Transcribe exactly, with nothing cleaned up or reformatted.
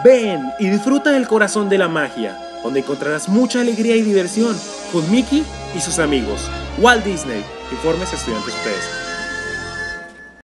Ven y disfruta del corazón de la magia, donde encontrarás mucha alegría y diversión con Mickey y sus amigos. Walt Disney. Informes estudiantes ustedes.